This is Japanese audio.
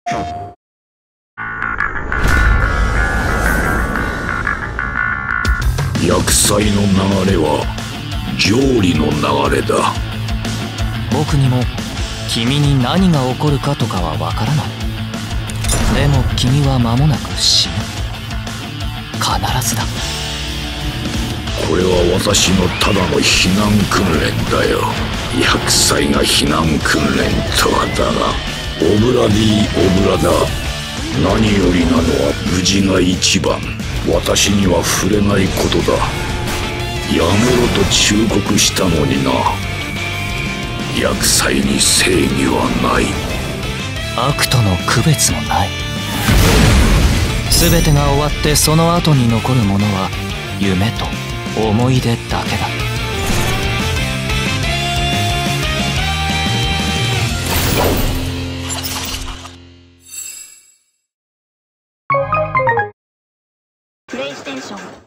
厄災の流れは浄理の流れだ。 僕にも君に何が起こるかとかはわからない。でも君は間もなく死ぬ。必ずだ。 これは私のただの避難訓練だよ。厄災が避難訓練とはだが、オブラディオブラだ。何よりなのは無事が一番。私には触れないことだ。やめろと忠告したのにな。厄災に正義はない。 悪との区別もない。全てが終わってその後に残るものは夢と思い出だけだ。 プレイステーション